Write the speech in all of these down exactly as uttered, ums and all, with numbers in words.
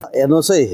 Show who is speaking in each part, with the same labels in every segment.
Speaker 1: हेर्नुहोस् है,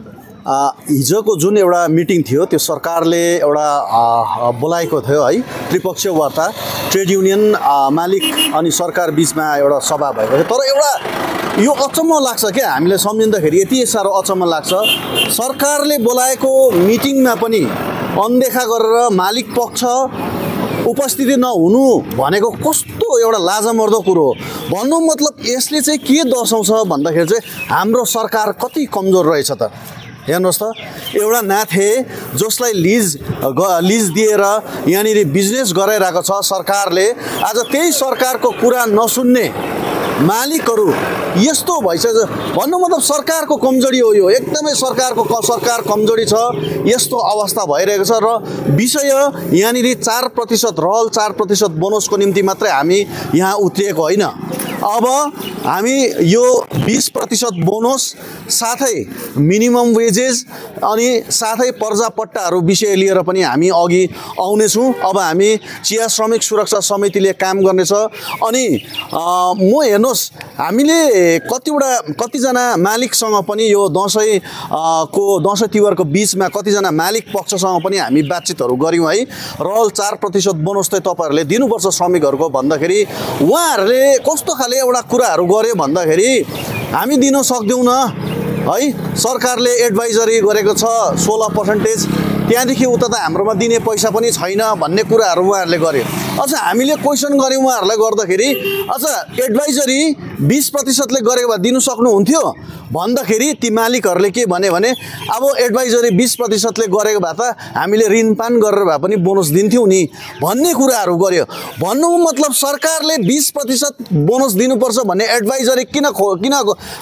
Speaker 1: हिजोको जुन एउटा मिटिङ थियो त्यो सरकारले एउटा बोलाएको थियो है, त्रिपक्षीय वार्ता, ट्रेड युनियन मालिक अनि सरकार बिचमा एउटा सभा भएको थियो। तर एउटा यो अचम्म लाग्छ क्या, हामीले सम्झिँदाखेरि यति साह्रो अचम्म लाग्छ। सरकारले बोलाएको मिटिङमा पनि अनदेखा गरेर मालिक पक्ष उपस्थिति नहुनु भनेको कस्तो एउटा लाजमर्दो कुरो हो। भन्नु मतलब यसले चाहिँ के दर्शाउँछ भन्दाखेरि चाहिँ हाम्रो सरकार कति कमजोर रहेछ त। हेर्नुहोस् त, एउटा नाथे जसलाई लिज लिज दिएर यहाँनिर बिजनेस गराइरहेको छ सरकारले, आज त्यही सरकारको कुरा नसुन्ने मालिकहरू यस्तो भइसक्यो। भन्नु मतलब सरकारको कमजोरी हो यो, एकदमै सरकारको सरकार कमजोरी छ, यस्तो अवस्था भइरहेको छ। र विषय यहाँनिर चार प्रतिशत रहल चार प्रतिशत बोनसको निम्ति मात्रै हामी यहाँ उत्रिएको होइन। अब हामी यो बीस प्रतिशत बोनस साथै मिनिमम वेजेस अनि साथै पर्जापट्टाहरू विषय लिएर पनि हामी अघि आउनेछौँ। अब हामी चिया श्रमिक सुरक्षा समितिले काम गर्नेछ। अनि म हेर्नुहोस्, हामीले कतिवटा कतिजना मालिकसँग पनि यो दसैँ को दसैँ तिहारको बिचमा कतिजना मालिक पक्षसँग पनि हामी बातचितहरू गऱ्यौँ है। रहल चार प्रतिशत बोनस चाहिँ तपाईँहरूले दिनुपर्छ श्रमिकहरूको भन्दाखेरि उहाँहरूले कस्तो खाले एउटा कुराहरू गर्यो भन्दाखेरि हामी दिन सक्दैनौँ है। सरकारले एडभाइजरी गरेको छ सोह्र पर्सेन्टेज, त्यहाँदेखि उता त हाम्रोमा दिने पैसा पनि छैन भन्ने कुराहरू उहाँहरूले गर्यो। अझ हामीले क्वेसन गऱ्यौँ उहाँहरूलाई गर्दाखेरि, अझ एडभाइजरी बीस प्रतिशतले गरेको भए दिनु सक्नुहुन्थ्यो भन्दाखेरि ती मालिकहरूले के भने भने अब एडभाइजरी बीस प्रतिशतले गरेको भए त हामीले ऋणपान गरेर भए पनि बोनस दिन्थ्यौँ नि भन्ने कुराहरू गर्यो। भन्नु मतलब सरकारले बीस प्रतिशत बोनस दिनुपर्छ भन्ने एडभाइजरी किन किन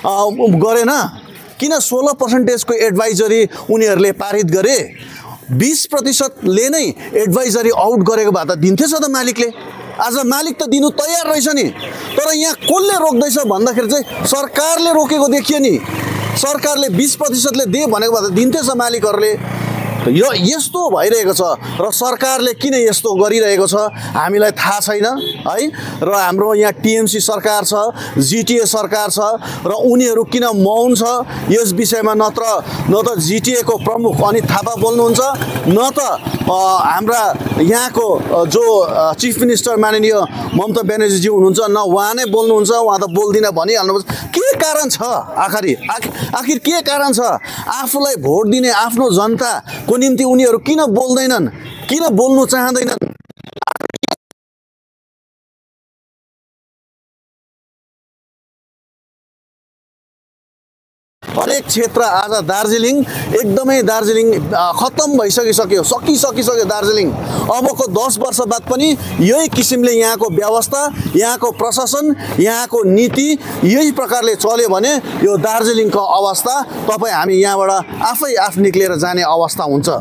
Speaker 1: गरेन? किन सोह्र पर्सेन्टेजको एडभाइजरी उनीहरूले पारित गरे? बीस प्रतिशतले नै एडभाइजरी आउट गरेको भए त दिन्थेछ त मालिकले। आज मालिक त दिनु तयार रहेछ नि, तर यहाँ कसले रोक्दैछ भन्दाखेरि चाहिँ सरकारले रोकेको देखियो नि। सरकारले बीस प्रतिशतले दे भनेको भए त दिन्थेछ मालिकहरूले। यो यस्तो भइरहेको छ र सरकारले किन यस्तो गरिरहेको छ हामीलाई थाहा छैन है। र हाम्रो यहाँ टिएमसी सरकार छ, जिटिए सरकार छ र उनीहरू किन मौन छ यस विषयमा? नत्र न त जिटिएको प्रमुख अनित थापा बोल्नुहुन्छ, न त हाम्रा यहाँको जो चिफ मिनिस्टर माननीय ममता ब्यानर्जीजी हुनुहुन्छ, न उहाँ नै बोल्नुहुन्छ। उहाँ त बोल्दिनँ भनिहाल्नुपर्छ। के कारण छ आखिर आखिर के कारण छ? आफूलाई भोट दिने आफ्नो जनताको निम्ति उनीहरू किन बोल्दैनन्, किन बोल्नु चाहँदैनन्? हरेक क्षेत्र आज दार्जिलिङ एकदमै दार्जिलिङ खत्तम भइसकिसक्यो, सकिसकिसक्यो दार्जिलिङ। अबको दस वर्ष बाद पनि यही किसिमले यहाँको व्यवस्था, यहाँको प्रशासन, यहाँको नीति यही प्रकारले चल्यो भने यो दार्जिलिङको अवस्था तपाईँ हामी यहाँबाट आफै आफ निक्लेर जाने अवस्था हुन्छ।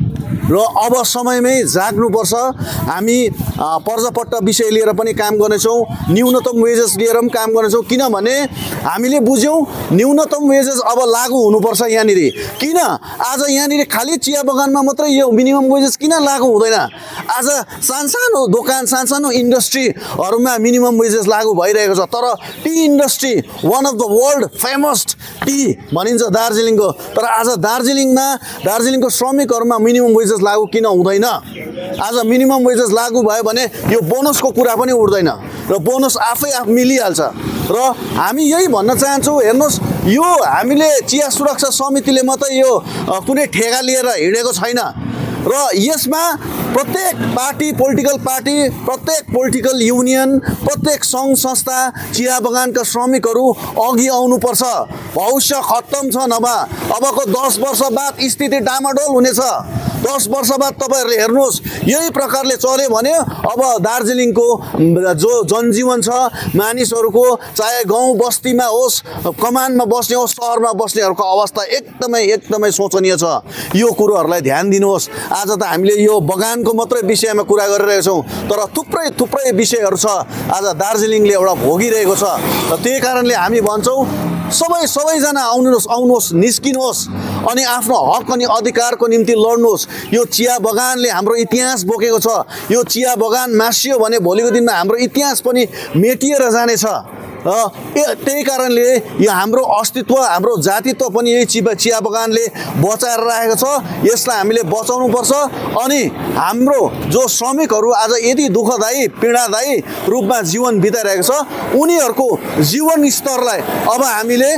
Speaker 1: र अब समयमै जाग्नुपर्छ। हामी पर्जापट्टा विषय लिएर पनि काम गर्नेछौँ, न्यूनतम वेजेस लिएर पनि काम गर्नेछौँ। किनभने हामीले बुझ्यौँ न्यूनतम वेजेस अब लागू हुनुपर्छ यहाँनिर। किन आज यहाँनिर खालि चिया बगानमा मात्रै यो मिनिमम वेजेस किन लागू हुँदैन? आज सानसानो दोकान, सानसानो इन्डस्ट्रीहरूमा मिनिमम वेजेस लागू भइरहेको छ। तर tea industry one of the world famous tea भनिन्छ दार्जिलिङको, तर आज दार्जिलिङमा दार्जिलिङको श्रमिकहरूमा मिनिमम वेजेस लागू किन हुँदैन? आज मिनिमम वेजेस लागू भयो भने यो बोनसको कुरा पनि उठ्दैन र बोनस आफै आफ मिलिहाल्छ। र हामी यही भन्न चाहन्छौँ, हेर्नुहोस् यो हामीले चिया सुरक्षा समितिले मात्रै यो कुनै ठेगा लिएर हिँडेको छैन। र यसमा प्रत्येक पार्टी, पोलिटिकल पार्टी, प्रत्येक पोलिटिकल युनियन, प्रत्येक सङ्घ संस्था, चिया बगानका श्रमिकहरू अघि आउनुपर्छ। भविष्य खत्तम छ, नभए अबको दस वर्ष बाद स्थिति डामाडोल हुनेछ। दस वर्ष बाद तपाईँहरूले हेर्नुहोस् यही प्रकारले चल्यो भने अब दार्जिलिङको जो जनजीवन छ मानिसहरूको, चाहे गाउँ बस्तीमा होस्, कमानमा बस्ने होस्, सहरमा बस्नेहरूको अवस्था एकदमै एकदमै शोचनीय छ। यो कुरोहरूलाई ध्यान दिनुहोस्। आज त हामीले यो बगानको मात्रै विषयमा कुरा गरिरहेको छौँ, तर थुप्रै थुप्रै विषयहरू छ आज दार्जिलिङले एउटा भोगिरहेको छ। र त्यही कारणले हामी भन्छौँ सबै सबैजना आउनुहोस् आउनुहोस् निस्किनुहोस् अनि आफ्नो हक अनि अधिकारको निम्ति लड्नुहोस्। यो चिया बगानले हाम्रो इतिहास बोकेको छ। यो चिया बगान मासियो भने भोलिको दिनमा हाम्रो इतिहास पनि मेटिएर जानेछ। र त्यही कारणले यो हाम्रो अस्तित्व हाम्रो जातित्व पनि यही चिया चिया बगानले बचाएर राखेको छ। यसलाई हामीले बचाउनुपर्छ अनि हाम्रो जो श्रमिकहरू आज यति दुःखदायी पीडादायी रूपमा जीवन बिताइरहेको छ उनीहरूको जीवन स्तरलाई अब हामीले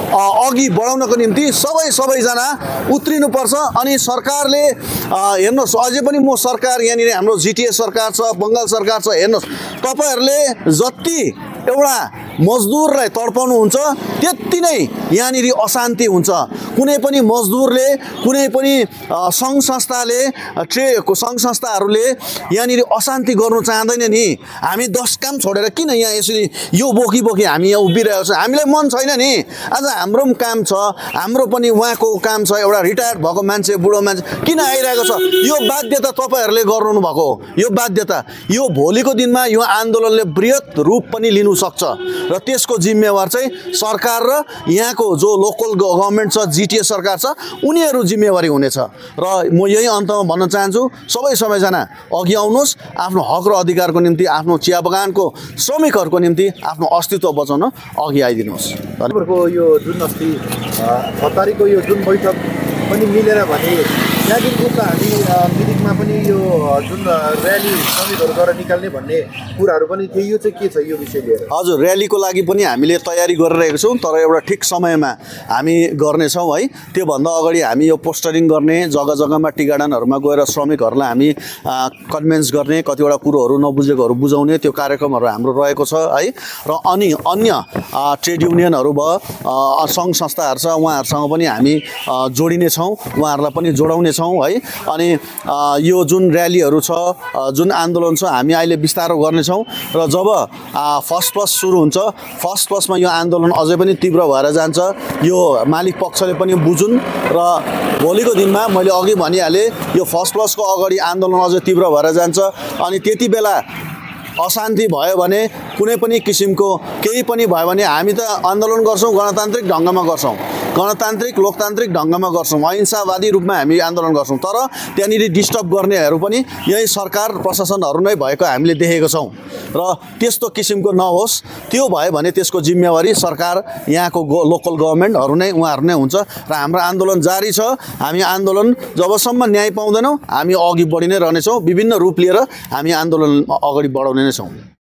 Speaker 1: अघि बढाउनको निम्ति सबै सबैजना उत्रिनुपर्छ। अनि सरकारले हेर्नुहोस् अझै पनि म सरकार यहाँनिर हाम्रो जिटिए सरकार छ बङ्गाल सरकार छ हेर्नुहोस् तपाईँहरूले जति एउटा मजदुरलाई तडपाउनुहुन्छ त्यति नै यहाँनिर अशान्ति हुन्छ। कुनै पनि मजदुरले कुनै पनि सङ्घ संस्थाले ट्रे सङ्घ संस्थाहरूले यहाँनिर अशान्ति गर्नु चाहँदैन नि। हामी दस काम छोडेर किन यहाँ यसरी यो बोकी बोकी हामी यहाँ उभिरहेको छ हामीलाई मन छैन नि। आज हाम्रो पनि काम छ हाम्रो पनि उहाँको काम छ एउटा रिटायर्ड भएको मान्छे बुढो मान्छे किन आइरहेको छ यो बाध्यता तपाईँहरूले गर्नु भएको यो बाध्यता यो भोलिको दिनमा यो आन्दोलनले बृहत रूप पनि लिनु सक्छ र त्यसको जिम्मेवार चाहिँ सरकार र यहाँको जो लोकल गभर्नमेन्ट छ जिटिए सरकार छ उनीहरू जिम्मेवारी हुनेछ। र म यही अन्तमा भन्न चाहन्छु सबै सबैजना अघि आउनुहोस् आफ्नो हक र अधिकारको निम्ति आफ्नो चिया बगानको श्रमिकहरूको निम्ति आफ्नो अस्तित्व बचाउन अघि आइदिनुहोस्।
Speaker 2: यो जुन अस्ति छ तारिकको यो जुन बैठक पनि मिलेर भने त्यहाँदेखिको त हामी मिरिकमा पनि यो जुन र्याली श्रमिकहरूद्वारा निकाल्ने भन्ने कुराहरू पनि थियो यो चाहिँ के छ यो विषय लिएर?
Speaker 1: हजुर र्यालीको लागि पनि हामीले तयारी गरिरहेको छौँ तर एउटा ठिक समयमा हामी गर्नेछौँ है। त्योभन्दा अगाडि हामी यो पोस्टरिङ गर्ने जग्गा जग्गामा टी गार्डनहरूमा गएर श्रमिकहरूलाई हामी कन्भिन्स गर्ने कतिवटा कुरोहरू नबुझेकोहरू बुझाउने त्यो कार्यक्रमहरू हाम्रो रहेको छ है। र अनि अन्य ट्रेड युनियनहरू भयो सङ्घ संस्थाहरू छ उहाँहरूसँग पनि हामी जोडिनेछौँ उहाँहरूलाई पनि जोडाउने छौँ है। अनि यो जुन र्यालीहरू छ जुन आन्दोलन छ हामी अहिले बिस्तारो गर्नेछौँ र जब फर्स्ट प्लस सुरु हुन्छ फर्स्ट प्लसमा यो आन्दोलन अझै पनि तीव्र भएर जान्छ यो मालिक पक्षले पनि बुझुन् र भोलिको दिनमा मैले अघि भनिहालेँ यो फर्स्ट प्लसको अगाडि आन्दोलन अझै तीव्र भएर जान्छ अनि त्यति बेला अशान्ति भयो भने कुनै पनि किसिमको केही पनि भयो भने हामी त आन्दोलन गर्छौँ गणतान्त्रिक ढङ्गमा गर्छौँ गणतान्त्रिक लोकतान्त्रिक ढङ्गमा गर्छौँ अहिंसावादी रूपमा हामी आन्दोलन गर्छौँ तर त्यहाँनिर डिस्टर्ब गर्नेहरू पनि यही सरकार प्रशासनहरू नै भएको हामीले देखेको छौँ र त्यस्तो किसिमको नहोस्। त्यो भयो भने त्यसको जिम्मेवारी सरकार यहाँको लोकल गभर्नमेन्टहरू नै उहाँहरू नै हुन्छ र हाम्रो आन्दोलन जारी छ। हामी आन्दोलन जबसम्म न्याय पाउँदैनौँ हामी अघि बढी नै रहनेछौँ विभिन्न रूप लिएर हामी आन्दोलन अगाडि बढाउने नै छौँ।